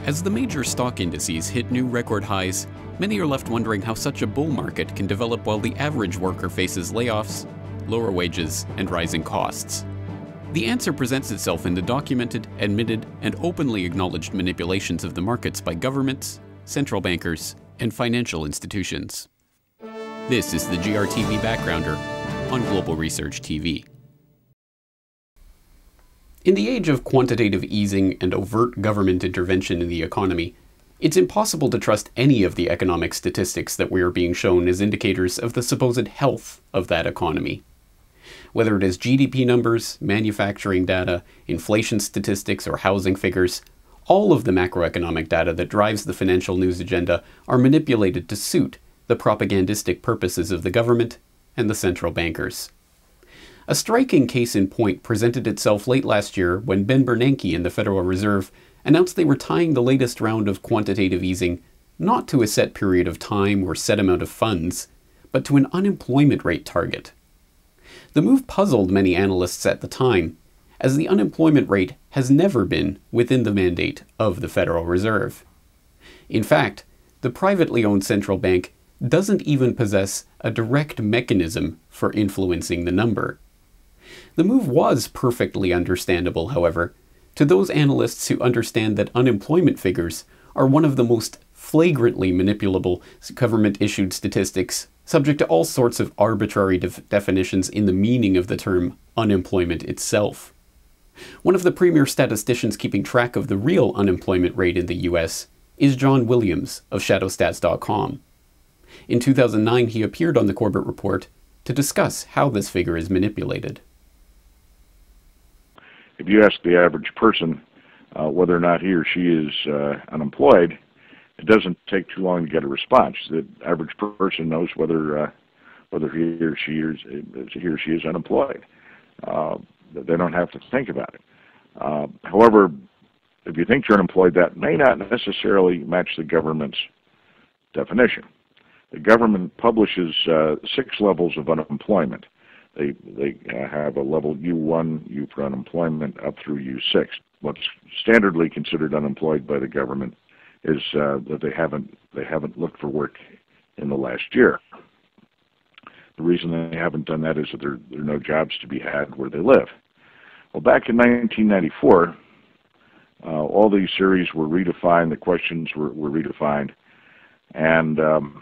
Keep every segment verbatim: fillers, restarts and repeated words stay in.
As the major stock indices hit new record highs, many are left wondering how such a bull market can develop while the average worker faces layoffs, lower wages, and rising costs. The answer presents itself in the documented, admitted, and openly acknowledged manipulations of the markets by governments, central bankers, and financial institutions. This is the G R T V Backgrounder on Global Research T V. In the age of quantitative easing and overt government intervention in the economy, it's impossible to trust any of the economic statistics that we are being shown as indicators of the supposed health of that economy. Whether it is G D P numbers, manufacturing data, inflation statistics, or housing figures, all of the macroeconomic data that drives the financial news agenda are manipulated to suit the propagandistic purposes of the government and the central bankers. A striking case in point presented itself late last year when Ben Bernanke and the Federal Reserve announced they were tying the latest round of quantitative easing not to a set period of time or set amount of funds, but to an unemployment rate target. The move puzzled many analysts at the time, as the unemployment rate has never been within the mandate of the Federal Reserve. In fact, the privately owned central bank doesn't even possess a direct mechanism for influencing the number. The move was perfectly understandable, however, to those analysts who understand that unemployment figures are one of the most flagrantly manipulable government-issued statistics, subject to all sorts of arbitrary def- definitions in the meaning of the term unemployment itself. One of the premier statisticians keeping track of the real unemployment rate in the U S is John Williams of shadow stats dot com. In two thousand nine, he appeared on the Corbett Report to discuss how this figure is manipulated. If you ask the average person uh, whether or not he or she is uh, unemployed, it doesn't take too long to get a response. The average person knows whether uh, whether he or she is he or she is unemployed. Uh, they don't have to think about it. Uh, however, if you think you're unemployed, that may not necessarily match the government's definition. The government publishes uh, six levels of unemployment. They they uh, have a level U one, U for unemployment, up through U six. What's standardly considered unemployed by the government is uh, that they haven't they haven't looked for work in the last year. The reason they haven't done that is that there, there are no jobs to be had where they live. Well, back in nineteen ninety-four, uh, all these series were redefined. The questions were, were redefined, and um,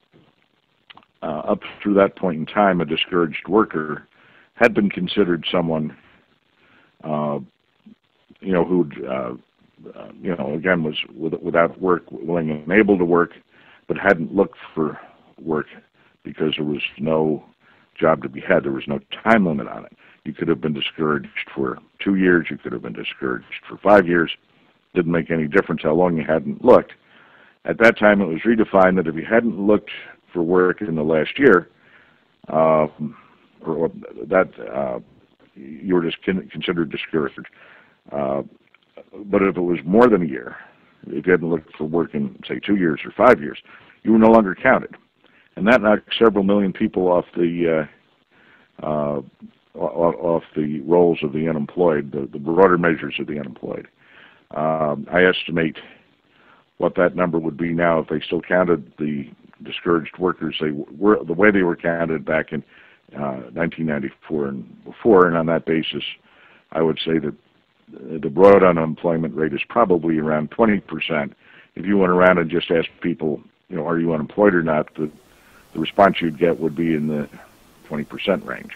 Uh, up through that point in time, a discouraged worker had been considered someone, uh, you know, who, uh, uh, you know, again was with, without work, willing and able to work, but hadn't looked for work because there was no job to be had. There was no time limit on it. You could have been discouraged for two years. You could have been discouraged for five years. Didn't make any difference how long you hadn't looked. At that time, it was redefined that if you hadn't looked for work in the last year, uh, or, or that uh, you were just considered discouraged. Uh, but if it was more than a year, if you hadn't looked for work in, say, two years or five years, you were no longer counted. And that knocked several million people off the uh, uh, off the rolls of the unemployed, the, the broader measures of the unemployed. Um, I estimate what that number would be now if they still counted the discouraged workers they were the way they were counted back in uh, nineteen ninety-four and before, and on that basis, I would say that the broad unemployment rate is probably around twenty percent. If you went around and just asked people, you know, are you unemployed or not, the, the response you'd get would be in the twenty percent range.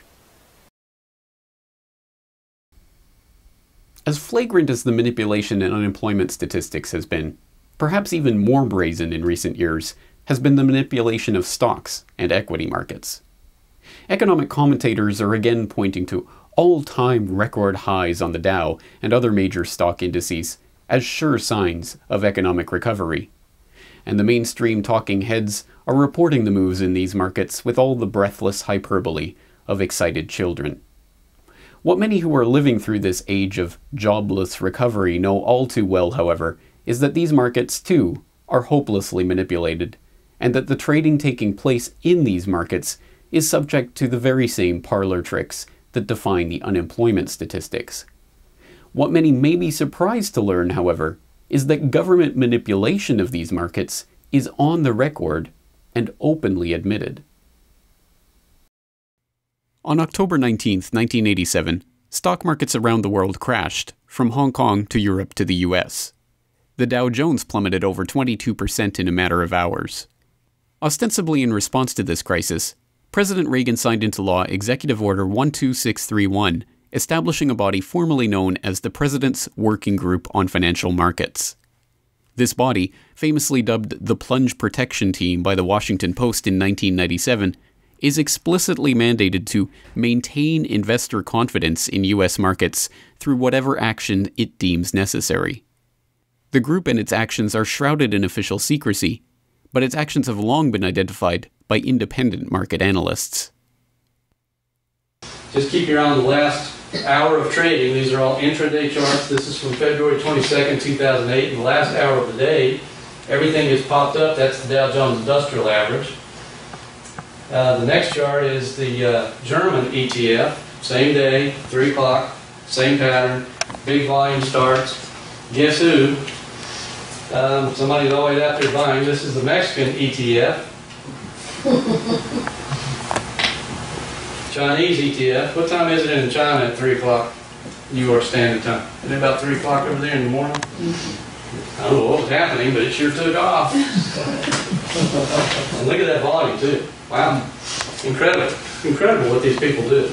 As flagrant as the manipulation in unemployment statistics has been, perhaps even more brazen in recent years has been the manipulation of stocks and equity markets. Economic commentators are again pointing to all-time record highs on the Dow and other major stock indices as sure signs of economic recovery. And the mainstream talking heads are reporting the moves in these markets with all the breathless hyperbole of excited children. What many who are living through this age of jobless recovery know all too well, however, is that these markets, too, are hopelessly manipulated, and that the trading taking place in these markets is subject to the very same parlor tricks that define the unemployment statistics. What many may be surprised to learn, however, is that government manipulation of these markets is on the record and openly admitted. On October nineteenth, nineteen eighty-seven, stock markets around the world crashed, from Hong Kong to Europe to the U S. The Dow Jones plummeted over twenty-two percent in a matter of hours. Ostensibly in response to this crisis, President Reagan signed into law Executive Order one two six three one, establishing a body formerly known as the President's Working Group on Financial Markets. This body, famously dubbed the Plunge Protection Team by the Washington Post in nineteen ninety-seven, is explicitly mandated to maintain investor confidence in U S markets through whatever action it deems necessary. The group and its actions are shrouded in official secrecy, but its actions have long been identified by independent market analysts. Just keep your eye on the last hour of trading. These are all intraday charts. This is from February twenty-second, two thousand eight. In the last hour of the day, everything has popped up. That's the Dow Jones Industrial Average. Uh, the next chart is the uh, German E T F. Same day, three o'clock, same pattern, big volume starts. Guess who? Um, somebody's always out there buying. This is the Mexican E T F. Chinese E T F. What time is it in China at three o'clock New York Standard Time? Isn't it about three o'clock over there in the morning? Mm-hmm. I don't know what was happening, but it sure took off. And look at that volume, too. Wow. Incredible. Incredible what these people do.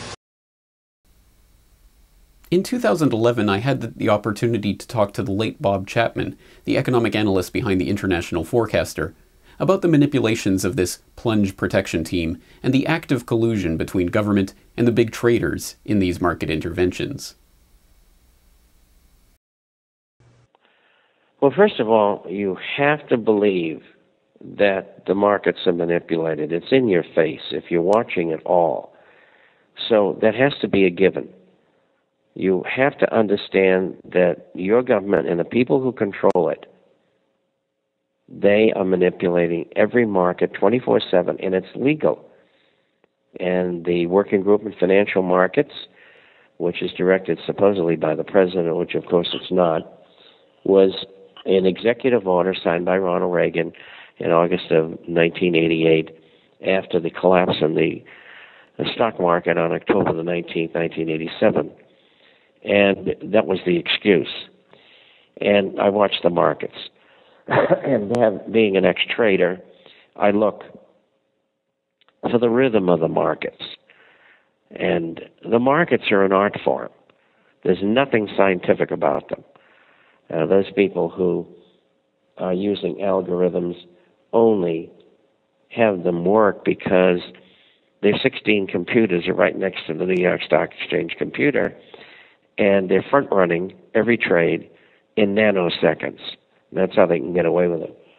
In two thousand eleven, I had the opportunity to talk to the late Bob Chapman, the economic analyst behind the International Forecaster, about the manipulations of this plunge protection team and the active collusion between government and the big traders in these market interventions. Well, first of all, you have to believe that the markets are manipulated. It's in your face if you're watching it all. So that has to be a given. You have to understand that your government and the people who control it, they are manipulating every market twenty-four seven, and it's legal. And the Working Group in Financial Markets, which is directed supposedly by the president, which of course it's not, was an executive order signed by Ronald Reagan in August of nineteen eighty-eight after the collapse in the, the stock market on October the nineteenth, nineteen eighty-seven. And that was the excuse. And I watched the markets. And have, being an ex-trader, I look for the rhythm of the markets. And the markets are an art form. There's nothing scientific about them. Uh, those people who are using algorithms only have them work because their sixteen computers are right next to the New York Stock Exchange computer, and they're front-running every trade in nanoseconds. That's how they can get away with it.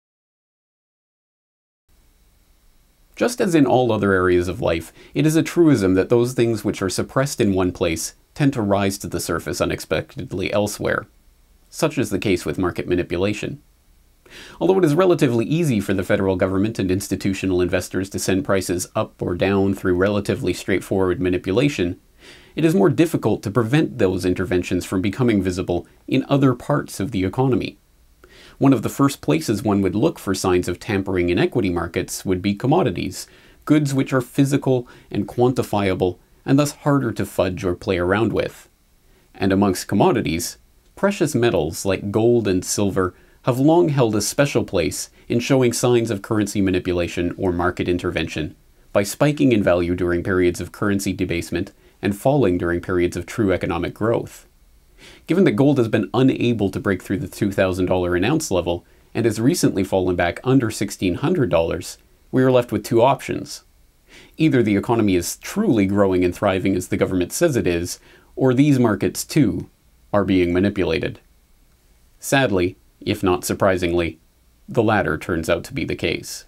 Just as in all other areas of life, it is a truism that those things which are suppressed in one place tend to rise to the surface unexpectedly elsewhere. Such is the case with market manipulation. Although it is relatively easy for the federal government and institutional investors to send prices up or down through relatively straightforward manipulation, it is more difficult to prevent those interventions from becoming visible in other parts of the economy. One of the first places one would look for signs of tampering in equity markets would be commodities, goods which are physical and quantifiable and thus harder to fudge or play around with. And amongst commodities, precious metals like gold and silver have long held a special place in showing signs of currency manipulation or market intervention by spiking in value during periods of currency debasement and falling during periods of true economic growth. Given that gold has been unable to break through the two thousand dollars an ounce level and has recently fallen back under sixteen hundred dollars, we are left with two options. Either the economy is truly growing and thriving as the government says it is, or these markets too are being manipulated. Sadly, if not surprisingly, the latter turns out to be the case.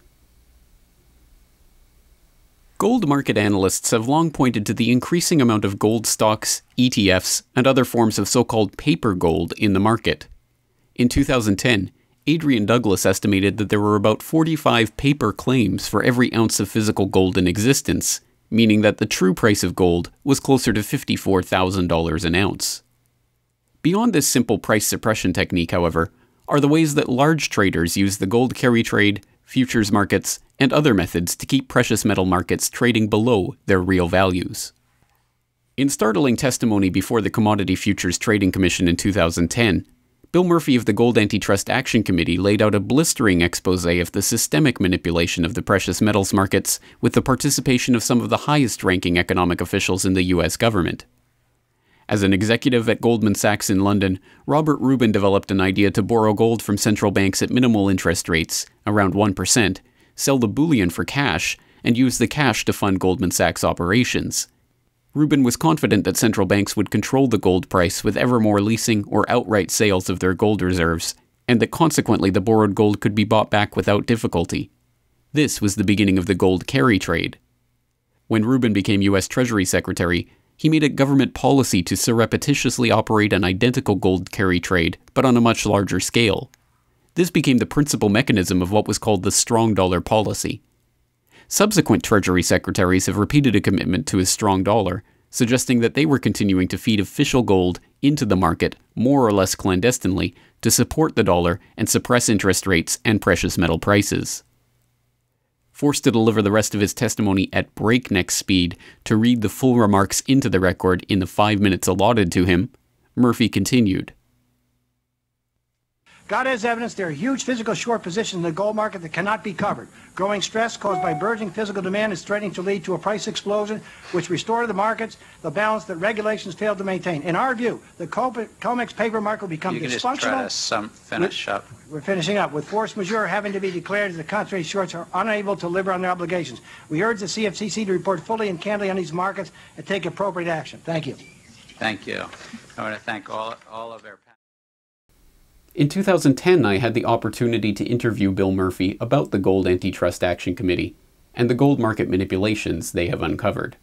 Gold market analysts have long pointed to the increasing amount of gold stocks, E T Fs, and other forms of so-called paper gold in the market. In two thousand ten, Adrian Douglas estimated that there were about forty-five paper claims for every ounce of physical gold in existence, meaning that the true price of gold was closer to fifty-four thousand dollars an ounce. Beyond this simple price suppression technique, however, are the ways that large traders use the gold carry trade, futures markets, and other methods to keep precious metal markets trading below their real values. In startling testimony before the Commodity Futures Trading Commission in two thousand ten, Bill Murphy of the Gold Antitrust Action Committee laid out a blistering expose of the systemic manipulation of the precious metals markets with the participation of some of the highest-ranking economic officials in the U S government. As an executive at Goldman Sachs in London, Robert Rubin developed an idea to borrow gold from central banks at minimal interest rates, around one percent, sell the bullion for cash, and use the cash to fund Goldman Sachs operations. Rubin was confident that central banks would control the gold price with ever more leasing or outright sales of their gold reserves, and that consequently the borrowed gold could be bought back without difficulty. This was the beginning of the gold carry trade. When Rubin became U S Treasury Secretary, he made it government policy to surreptitiously operate an identical gold carry trade, but on a much larger scale. This became the principal mechanism of what was called the strong dollar policy. Subsequent Treasury Secretaries have repeated a commitment to a strong dollar, suggesting that they were continuing to feed official gold into the market, more or less clandestinely, to support the dollar and suppress interest rates and precious metal prices. Forced to deliver the rest of his testimony at breakneck speed to read the full remarks into the record in the five minutes allotted to him, Murphy continued. God has evidence there are huge physical short positions in the gold market that cannot be covered. Growing stress caused by burgeoning physical demand is threatening to lead to a price explosion, which restore to the markets the balance that regulations failed to maintain. In our view, the COMEX paper market will become you can dysfunctional. Just try to sum, finish up. We're finishing up. With force majeure having to be declared as the concentrated shorts are unable to deliver on their obligations. We urge the C F T C to report fully and candidly on these markets and take appropriate action. Thank you. Thank you. I want to thank all, all of our In two thousand ten, I had the opportunity to interview Bill Murphy about the Gold Antitrust Action Committee and the gold market manipulations they have uncovered.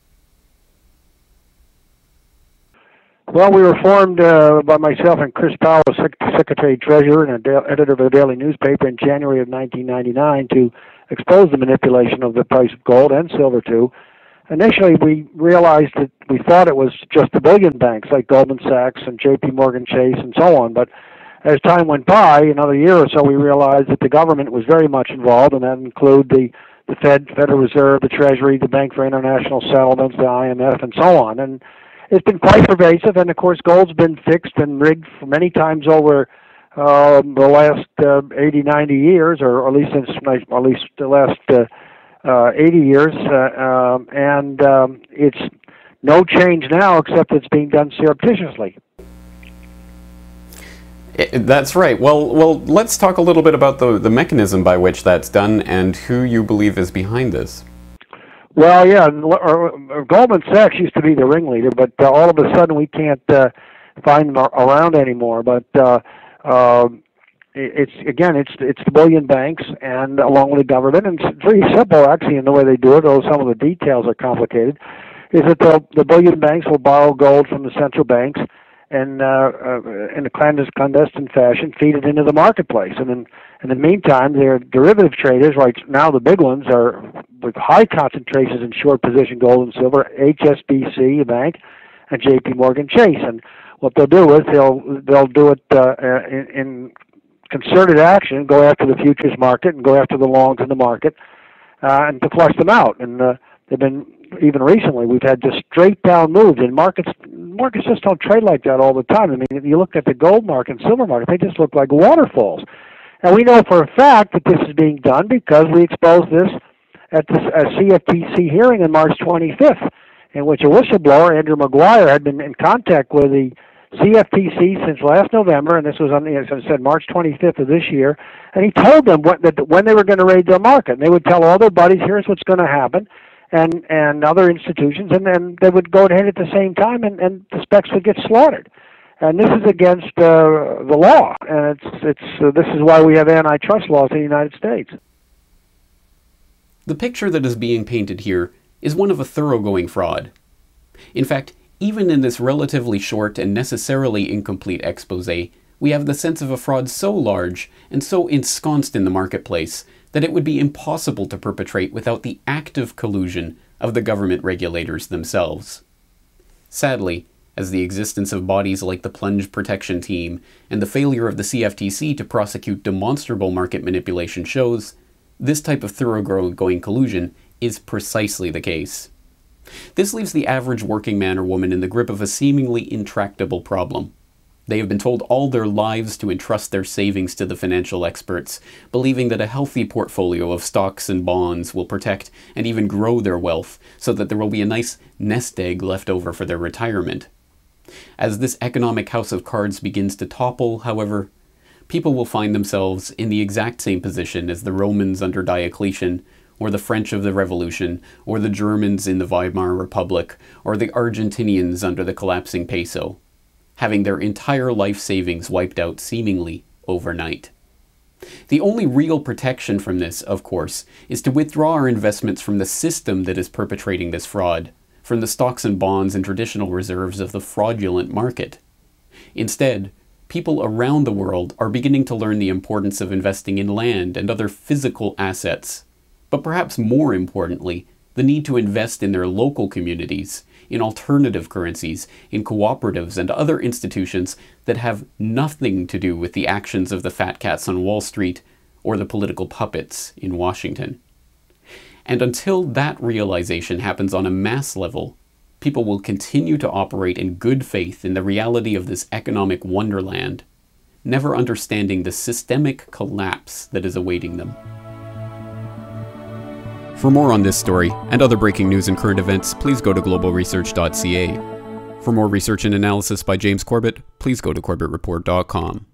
Well, we were formed uh, by myself and Chris Powell, Secretary Treasurer and editor of the daily newspaper, in January of nineteen ninety-nine to expose the manipulation of the price of gold and silver too. Initially, we realized that we thought it was just the bullion banks like Goldman Sachs and J P Morgan Chase and so on, but as time went by, another year or so, we realized that the government was very much involved, and that included the, the Fed, Federal Reserve, the Treasury, the Bank for International Settlements, the I M F, and so on. And it's been quite pervasive, and of course, gold's been fixed and rigged for many times over uh, the last uh, eighty, ninety years, or at least since, at least the last uh, uh, eighty years, uh, um, and um, it's no change now, except it's being done surreptitiously. That's right. Well, well, let's talk a little bit about the, the mechanism by which that's done and who you believe is behind this. Well, yeah, Goldman Sachs used to be the ringleader, but uh, all of a sudden we can't uh, find them around anymore. But uh, uh, it's again, it's it's the bullion banks, and along with the government, and it's pretty simple actually in the way they do it. Although some of the details are complicated, is that the, the bullion banks will borrow gold from the central banks and uh, uh, in a clandestine fashion feed it into the marketplace. And in, in the meantime, their derivative traders, right now the big ones, are with high concentrations in short position gold and silver, H S B C, a bank, and J P Morgan Chase. And what they'll do is they'll they'll do it uh, in, in concerted action, go after the futures market and go after the longs in the market, uh, and to flush them out. And uh, they've been, even recently, we've had just straight down moves, and markets markets just don't trade like that all the time. I mean, if you look at the gold market and silver market, they just look like waterfalls. And we know for a fact that this is being done because we exposed this at the C F T C hearing on March twenty-fifth, in which a whistleblower, Andrew McGuire, had been in contact with the C F T C since last November, and this was on, as I said, March twenty-fifth of this year, and he told them what, that when they were going to raid their market. And they would tell all their buddies, here's what's going to happen, and and other institutions, and then they would go ahead at the same time, and, and the specs would get slaughtered. And this is against uh, the law, and it's it's uh, this is why we have antitrust laws in the United States. The picture that is being painted here is one of a thoroughgoing fraud. In fact, even in this relatively short and necessarily incomplete expose, we have the sense of a fraud so large and so ensconced in the marketplace that it would be impossible to perpetrate without the active collusion of the government regulators themselves. Sadly, as the existence of bodies like the Plunge Protection Team and the failure of the C F T C to prosecute demonstrable market manipulation shows, this type of thoroughgoing collusion is precisely the case. This leaves the average working man or woman in the grip of a seemingly intractable problem. They have been told all their lives to entrust their savings to the financial experts, believing that a healthy portfolio of stocks and bonds will protect and even grow their wealth so that there will be a nice nest egg left over for their retirement. As this economic house of cards begins to topple, however, people will find themselves in the exact same position as the Romans under Diocletian, or the French of the Revolution, or the Germans in the Weimar Republic, or the Argentinians under the collapsing peso, having their entire life savings wiped out seemingly overnight. The only real protection from this, of course, is to withdraw our investments from the system that is perpetrating this fraud, from the stocks and bonds and traditional reserves of the fraudulent market. Instead, people around the world are beginning to learn the importance of investing in land and other physical assets, but perhaps more importantly, the need to invest in their local communities, in alternative currencies, in cooperatives and other institutions that have nothing to do with the actions of the fat cats on Wall Street or the political puppets in Washington. And until that realization happens on a mass level, people will continue to operate in good faith in the reality of this economic wonderland, never understanding the systemic collapse that is awaiting them. For more on this story and other breaking news and current events, please go to global research dot c a. For more research and analysis by James Corbett, please go to corbett report dot com.